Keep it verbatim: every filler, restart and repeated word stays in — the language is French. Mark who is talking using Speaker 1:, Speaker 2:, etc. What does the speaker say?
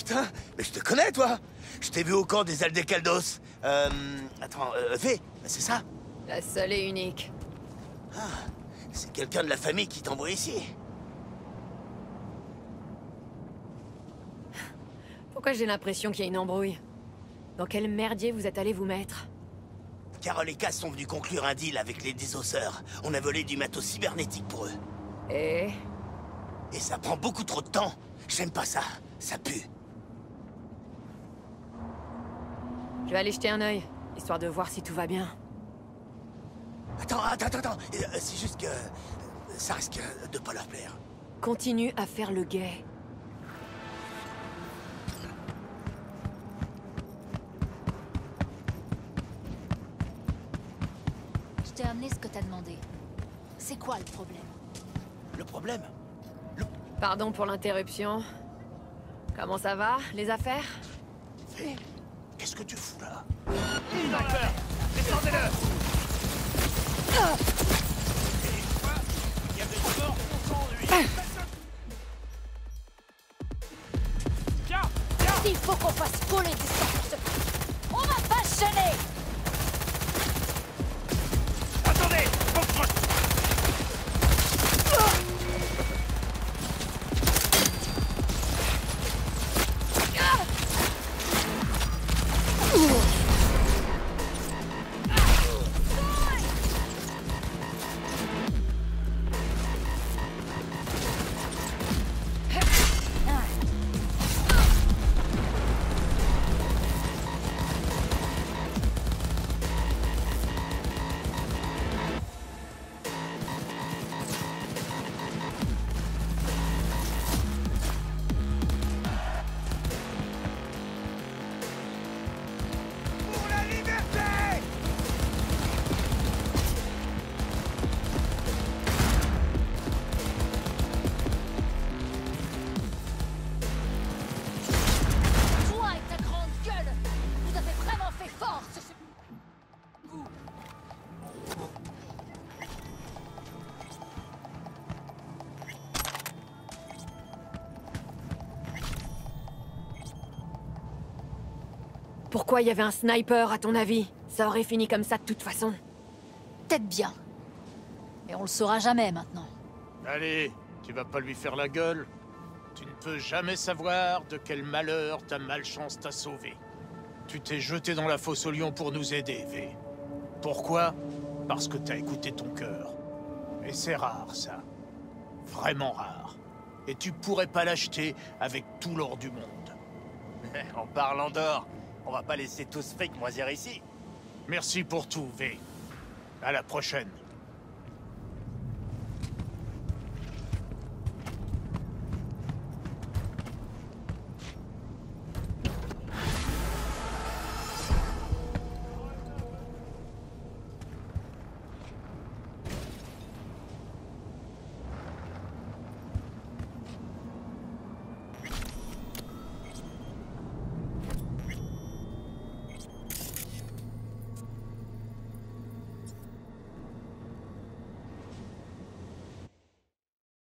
Speaker 1: putain, mais je te connais, toi. Je t'ai vu au camp des Aldecaldos. Euh... Attends, euh, V, c'est ça?
Speaker 2: La seule et unique.
Speaker 1: Ah, c'est quelqu'un de la famille qui t'envoie ici.
Speaker 2: Pourquoi j'ai l'impression qu'il y a une embrouille? Dans quel merdier vous êtes allé vous mettre?
Speaker 1: Carole et Cass sont venus conclure un deal avec les désosseurs. On a volé du matos cybernétique pour eux.
Speaker 2: Et...
Speaker 1: Et ça prend beaucoup trop de temps. J'aime pas ça. Ça pue.
Speaker 2: Je vais aller jeter un œil, histoire de voir si tout va bien.
Speaker 1: Attends, attends, attends, attends. Euh, C'est juste que... ça risque de pas leur plaire.
Speaker 2: Continue à faire le guet.
Speaker 3: Je t'ai amené ce que t'as demandé. C'est quoi le problème?
Speaker 1: Le problème?
Speaker 2: Pardon pour l'interruption. Comment ça va, les affaires?
Speaker 1: Fais, qu'est-ce que tu fous là?
Speaker 4: Sniper! Descendez-le! Il y a des morts contre lui! Tiens! Tiens!
Speaker 3: Il faut qu'on fasse voler des sortes. On va pas se gêner!
Speaker 4: Attendez! Faut que je... Pour la liberté!
Speaker 3: Toi et ta grande gueule! Vous avez vraiment fait fort ce...
Speaker 2: Pourquoi il y avait un sniper, à ton avis? Ça aurait fini comme ça de toute façon.
Speaker 3: Peut-être bien. Mais on le saura jamais maintenant.
Speaker 4: Allez, tu vas pas lui faire la gueule. Tu ne peux jamais savoir de quel malheur ta malchance t'a sauvé. Tu t'es jeté dans la fosse au lion pour nous aider, V. Pourquoi? Parce que t'as écouté ton cœur. Et c'est rare, ça. Vraiment rare. Et tu pourrais pas l'acheter avec tout l'or du monde.
Speaker 5: En parlant d'or, on va pas laisser tout ce fric moisir ici.
Speaker 4: Merci pour tout, V. À la prochaine.